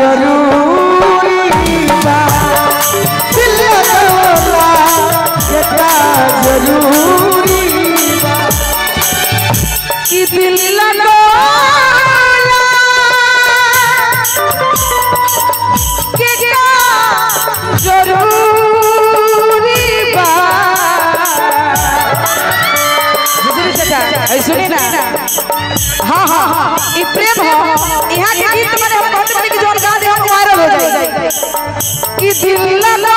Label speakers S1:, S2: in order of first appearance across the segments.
S1: जरूरी बा दिल लगवला कितना जरूरी बा
S2: कि दिल लगवला कितना जरूरी बा। सुनी ना हाँ हाँ ये प्रेम हो यहाँ के गीत मैंने हम कहते हैं कि जो गा दे हम वायरल हो जाए कि दिल लगवला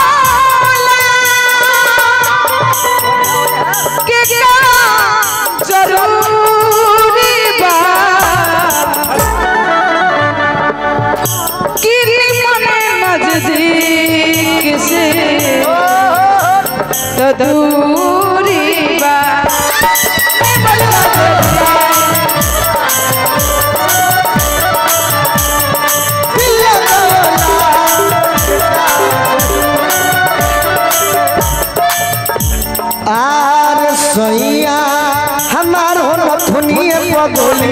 S2: के क्या जरूरी बा कि निमने नजदीक से तो दूरी बा।
S1: आर सैया हमार हो नथुनिए पगोली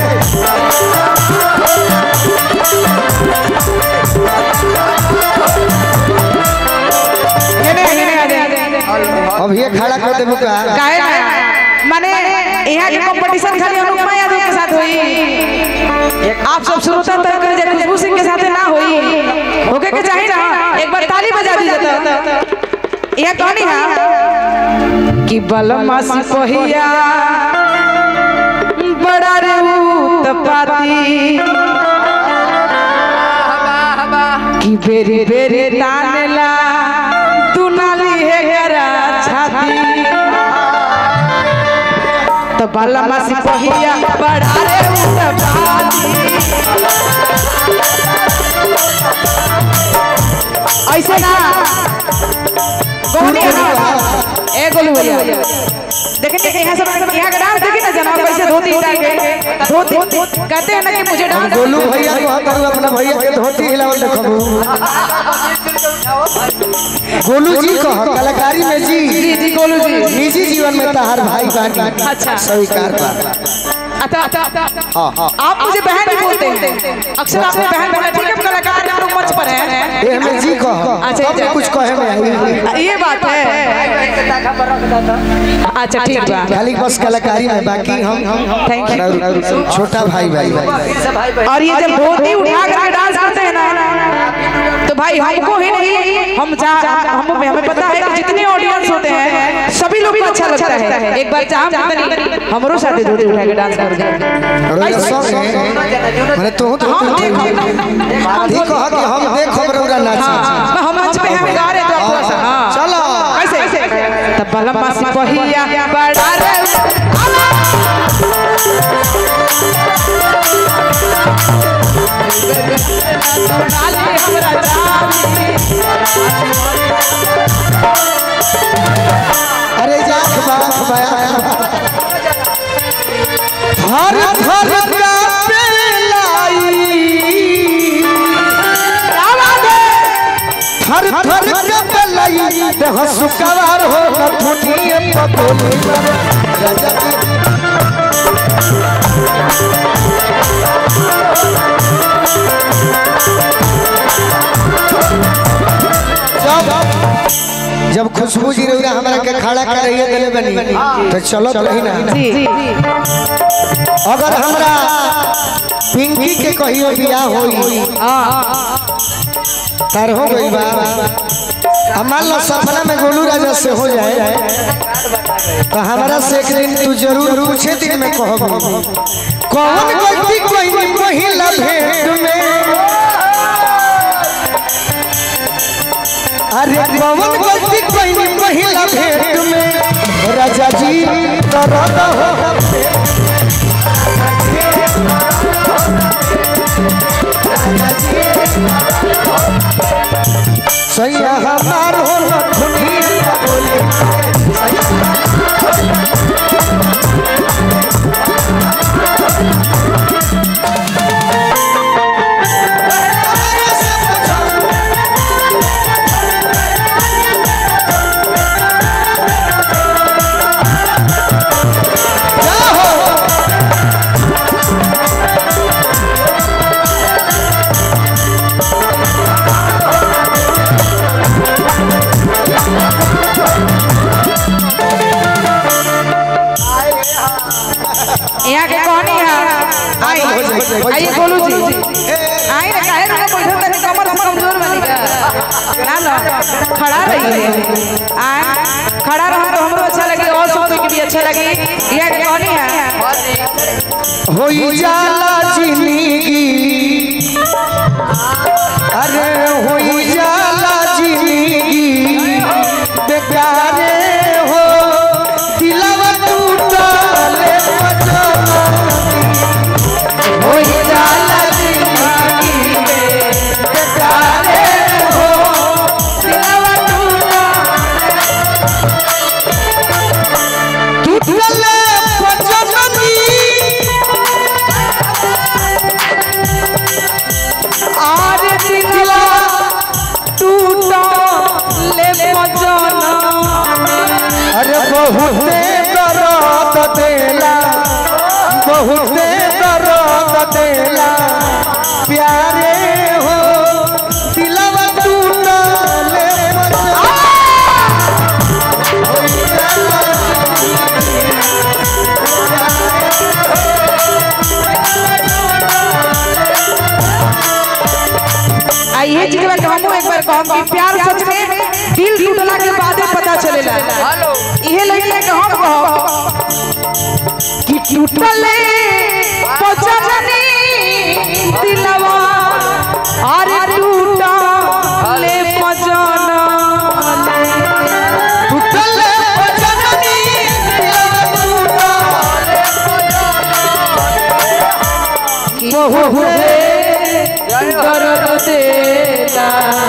S1: अब ये खड़ा कर देबो का
S2: काहे ना माने यहाँ की कंपटीशन खाली अनुपमा यादव के साथ हुई आप सब श्रोता तय कर जे खुशबू सिंह के साथ ना हुई होके के चाहिए ना एक बार ताली बजा दीजिए तो यह कहानी है कि बलमा सिपहिया बड़ा रे उत्पाती कि बेरी बेरी तानेला तू नाली है गरा छाती तो बलमा सिपहिया बड़ा रे उत्पाती ऐसे ना ए गोलू भैया देखेंगे यहाँ सब यहाँ का डांस देखिए ना जनाब कैसे धोती उतार के धोती कहते हैं ना कि मुझे डांस
S1: गोलू भैया को अपना भैया के धोती हिलावल देखबो गोलू जी को कलाकारी में जी
S2: जी गोलू जी
S1: निजी जीवन में तहार भाई बानी
S2: अच्छा
S1: स्वीकार बा
S2: आप मुझे बहन ही बोलते हैं अक्सर आपने बहन बोला ठीक है कलाकार हम लोग मंच पर हैं
S1: ये हमें जी को अच्छा कुछ कहे में
S2: ये बात है अच्छा ठीक है
S1: खाली बस कलाकारी में बाकी हम
S2: थैंक यू
S1: छोटा भाई
S2: और ये जब धोती उठा कर डांस करते हैं ना तो भाई हमको ही नहीं हमें पता है कि जितने ऑडियंस होते हैं सभी लोग को अच्छा लगता है एक बार चाह हमरो साथ धोती उठा के डांस कर दे
S1: माने तो हम देखो कि हम देखो बरौरा नाच
S2: हम मंच पे हम गा रहे तो थोड़ा सा
S1: चलो
S2: कैसे तब बलमा सिपहिया बड़ा रे
S1: अरे जा हर हर का पेलाई हर हर का पेलाई देह सुकवार हो नथुनिए पगोली राजा जब खुशबू जी रौरा हमरा के खड़ा कर रही है दिले बनी तो चलो तो रही ना अगर हमरा पिंकी के कहियो बियाह होई तार हो गई बा मान लो सपना में गोलू राजा से हो जाए तो हमारा से एक दिन तू जरूर पूछे दिन में कहबो कौन गलती कोई पहिला भेंट में अरे कौन गलती कोई पहिला भेंट में राजा जी दर्द हो सैया हमार हो नथुनिए पगोली मालूम हो जाए।
S2: आइए गोलू जी आई ना काहे ना बैठो तनी कमर से कमजोर बनी का ना लो खड़ा रहिए खड़ा रहो तो हमरो अच्छा लगे और सब के भी अच्छा लगे ये कहानी है
S1: होई जाला जिंदगी अरे होई जाला जिंदगी बेकारे हो दिलवा टूटले होई जाला जिंदगी बेकारे हो दिलवा टूटले अरे बहुते दर्द देला बहुते दर्द देला प्यारे हो दिलवा टूटले
S2: आइए जी के हम एक बार कहम कि प्यार सच में दिल टूटला के बाद पता चलेला इहे लगे कि हम कहो कि टूटले पचनी दिलवा अरे टूटले पचना
S1: टूटले पचनी दिलवा टूटले
S2: दर्द देला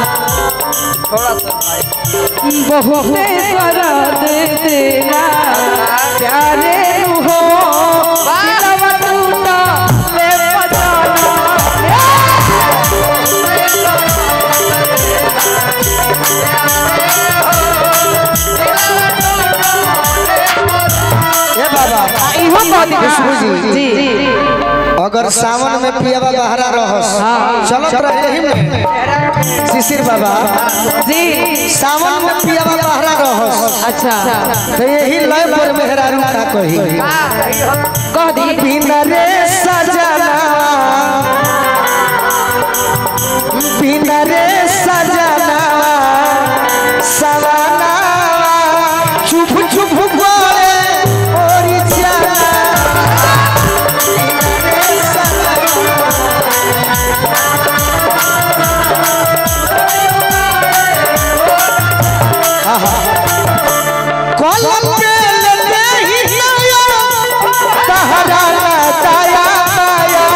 S2: बहुते दर्द देला प्यारे हो दिलवा टूटले
S1: ए बाबा
S2: इहो कह दी जी
S1: अगर सावन में पियावा बहरा रहस चलत रहे में शिशिर बाबा
S2: जी
S1: सावन में पियावा बहरा रहस
S2: अच्छा
S1: तो यही लय पर मेहरारू का कही
S2: कह दी
S1: बिना रे सजना बिना रे सजना सवाना चुप चुप बोले ओरी जाना कलम के लेते ही नया तहरा ताया माया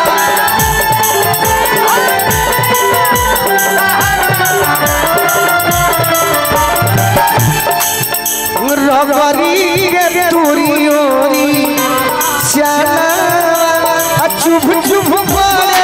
S1: रबरी के दूरी ओरी जाना चुप चुप बोले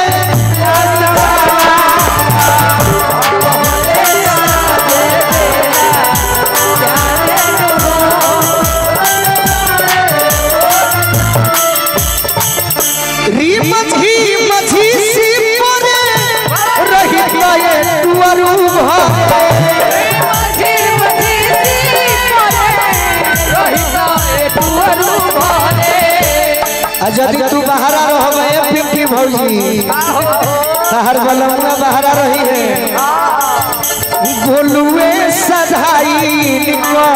S1: मझी मझी सी परे रही गए तुअरु भरे
S2: मझी मझी सी परे रही गए तुअरु भरे
S1: यदि तू बाहर रहबे पिंकी भौजी शहर बलमुआ बाहर रही है गोलुए सधाई निको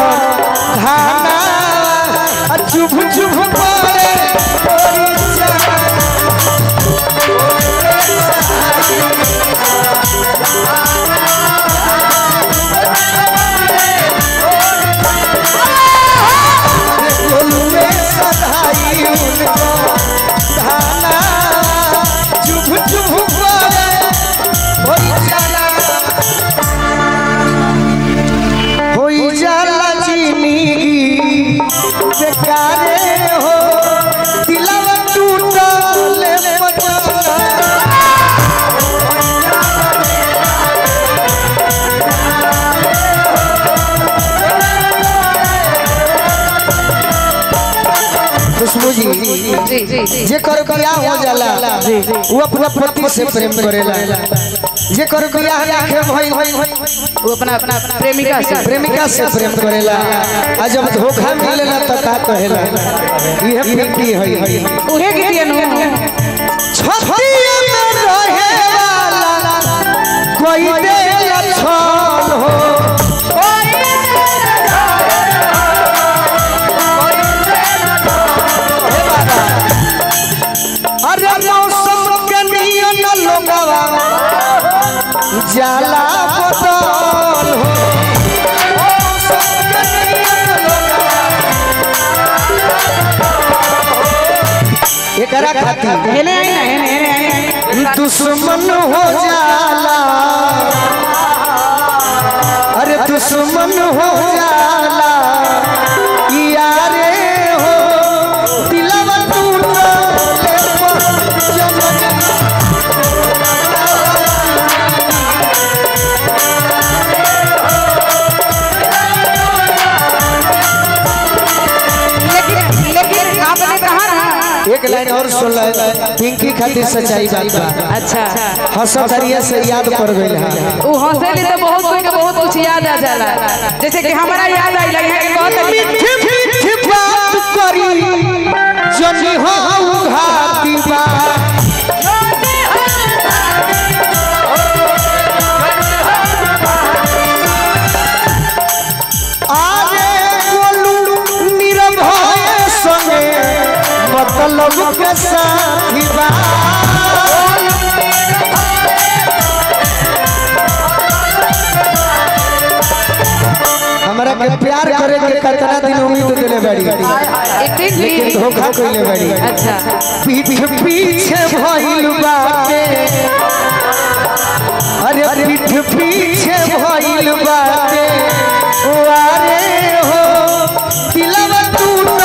S1: धाना चुप चुप परे हो दिलवा टूटले खुशबू जी जे कर बियाह हो जाला वो अपना पति से प्रेम करेला जे कर बियाह आखे भई
S2: वो अपना प्रेमिका से
S1: प्रेम करेला आ जब धोखा मिलेला त का कहेला इहे पिंकी है
S2: उहे गीतिया नु
S1: अरे मौसम के नियन लोगवा जाला बदल हो एकरा खातिर
S2: हेने आई ना हेने आई
S1: दुश्मन हो जाला अरे दुश्मन हो जाला यारे हो दिलवा टूटे
S2: लेकिन आपने कहा ना
S1: एक लाइन और सुन ले पिंकी खातिर सच्चाई बात बा
S2: अच्छा
S1: हंसतरिया से याद पड़ गइल है
S2: वो हंसेली तो बहुत कोई के बहुत कुछ याद आ जाला जैसे कि हमारा याद आई लगे है कि बहुत
S1: मीठी मीठी बात करी जनी हो घाती बा आरे बोलू निरभय संगे मतलब के साथी बा हमरा के प्यार करे के कितना दिन उम्मीद दिले बड़ी लेकिन धोखा कइले बड़ी
S2: अच्छा
S1: पीठ पीछे भइल बाटे अरे पीठ पीछे भइल बाटे वारे हो दिलवा टूटो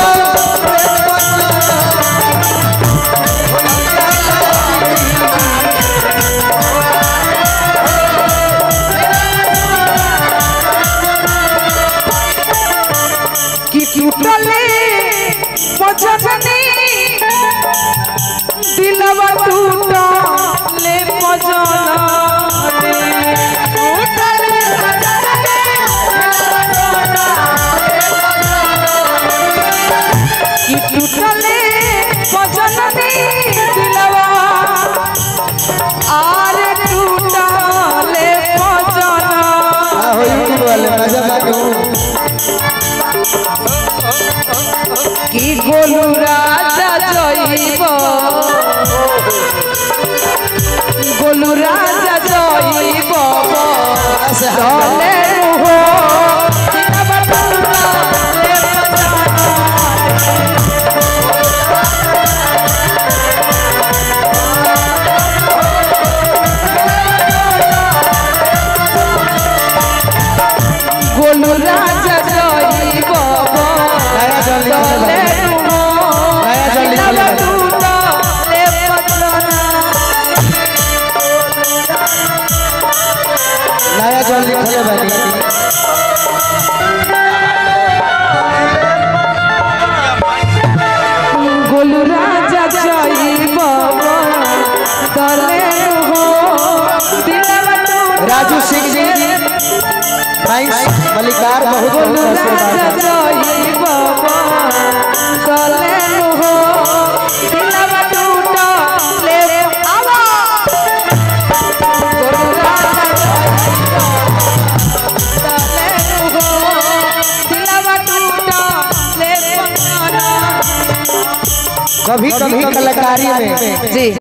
S2: टूटले मजननी दिलवा टूटले मजननी टूटले कि टूटले मजननी दिलवा आर टूटले मजना
S1: हो यूट्यूब वाले मजा बाटू
S2: कि गोलू राजा जइब गोलू राजा जइब चले हो गोलू राजा जइब
S1: नया जल लिखले बानी
S2: गोलू राजा जइब तले हो
S1: राजू सिंह जी मलिकार बहुत
S2: गोलू राजा जइब तले हो दिलवा टूटले आवा गोलू राजा तले हो दिलवा टूटले
S1: कभी कभी कलाकारी में
S2: जी